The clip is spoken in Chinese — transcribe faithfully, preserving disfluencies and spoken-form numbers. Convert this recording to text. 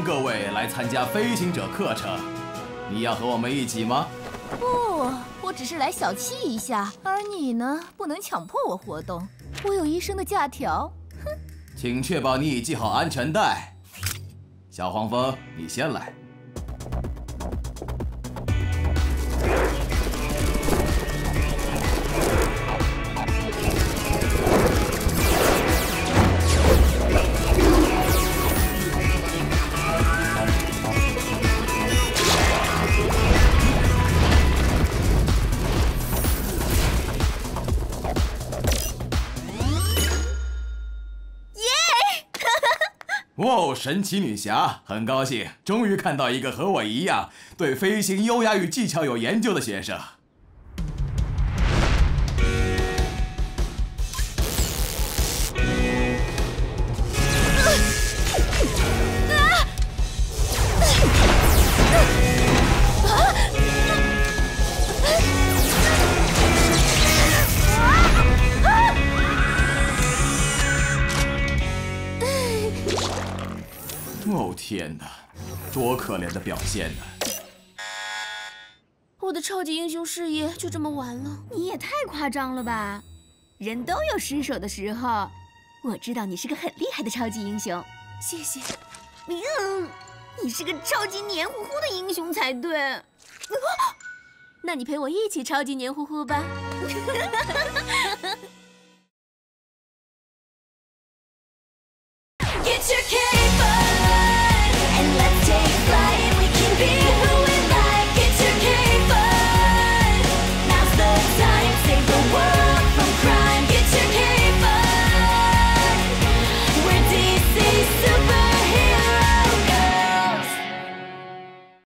各位来参加飞行者课程。你要和我们一起吗？ 不，我只是来小憩一下。而你呢，不能强迫我活动。我有医生的假条。哼。 请确保你已系好安全带。小黄蜂，你先来。 哇哦，神奇女侠，很高兴终于看到一个和我一样对飞行优雅与技巧有研究的学生。哦天哪，多可怜的表现呢！ 我的超级英雄事业就这么完了？ 你也太夸张了吧！人都有失手的时候。我知道你是个很厉害的超级英雄。 谢谢。 嗯，你是个超级黏糊糊的英雄才对。 那你陪我一起超级黏糊糊吧。Get your